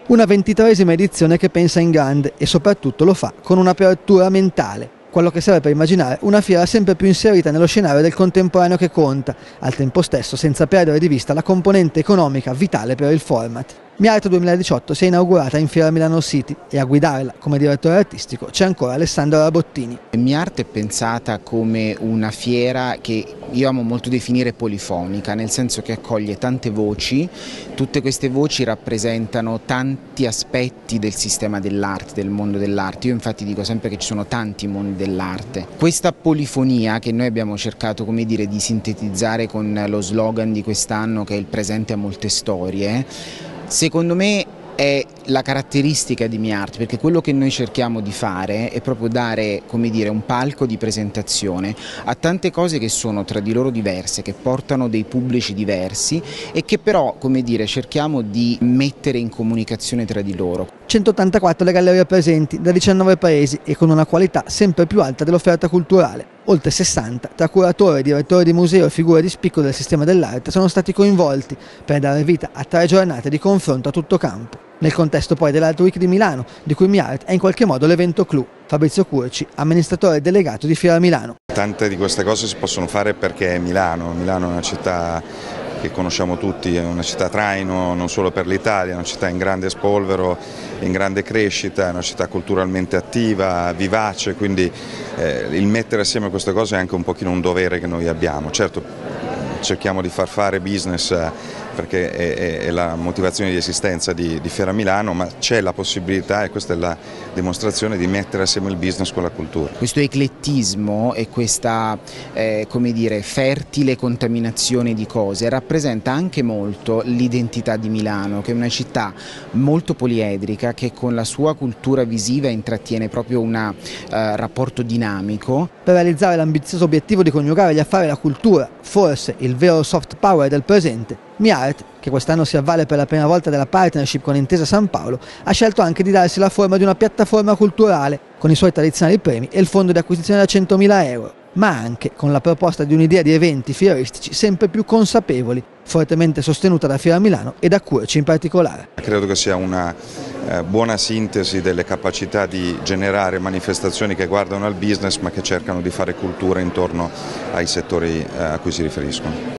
Una 23esima edizione che pensa in grande e soprattutto lo fa con un'apertura mentale, quello che serve per immaginare una fiera sempre più inserita nello scenario del contemporaneo che conta, al tempo stesso senza perdere di vista la componente economica vitale per il format. MiArt 2018 si è inaugurata in Fiera Milano City e a guidarla come direttore artistico c'è ancora Alessandro Rabottini. MiArt è pensata come una fiera che io amo molto definire polifonica, nel senso che accoglie tante voci, tutte queste voci rappresentano tanti aspetti del sistema dell'arte, del mondo dell'arte. Io infatti dico sempre che ci sono tanti mondi dell'arte. Questa polifonia che noi abbiamo cercato, come dire, di sintetizzare con lo slogan di quest'anno, che è il presente a molte storie, secondo me è la caratteristica di MiArt, perché quello che noi cerchiamo di fare è proprio dare, come dire, un palco di presentazione a tante cose che sono tra di loro diverse, che portano dei pubblici diversi e che però, come dire, cerchiamo di mettere in comunicazione tra di loro. 184 le gallerie presenti da 19 paesi e con una qualità sempre più alta dell'offerta culturale. Oltre 60 tra curatori, direttori di museo e figure di spicco del sistema dell'arte sono stati coinvolti per dare vita a 3 giornate di confronto a tutto campo. Nel contesto poi dell'Art Week di Milano, di cui MiArt è in qualche modo l'evento clou. Fabrizio Curci, amministratore delegato di Fiera Milano. Tante di queste cose si possono fare perché è Milano. Milano è una città che conosciamo tutti, è una città traino non solo per l'Italia, è una città in grande spolvero, in grande crescita, è una città culturalmente attiva, vivace, quindi il mettere assieme queste cose è anche un pochino un dovere che noi abbiamo. Certo, cerchiamo di far fare business perché è la motivazione di esistenza di Fiera Milano, ma c'è la possibilità, e questa è la dimostrazione, di mettere assieme il business con la cultura. Questo eclettismo e questa come dire, fertile contaminazione di cose rappresenta anche molto l'identità di Milano, che è una città molto poliedrica, che con la sua cultura visiva intrattiene proprio un rapporto dinamico. Per realizzare l'ambizioso obiettivo di coniugare gli affari e la cultura, forse il vero soft power del presente, MiArt, che quest'anno si avvale per la prima volta della partnership con Intesa San Paolo, ha scelto anche di darsi la forma di una piattaforma culturale, con i suoi tradizionali premi e il fondo di acquisizione da 100.000 euro, ma anche con la proposta di un'idea di eventi fieristici sempre più consapevoli, fortemente sostenuta da Fiera Milano e da Curci in particolare. Credo che sia una buona sintesi delle capacità di generare manifestazioni che guardano al business ma che cercano di fare cultura intorno ai settori a cui si riferiscono.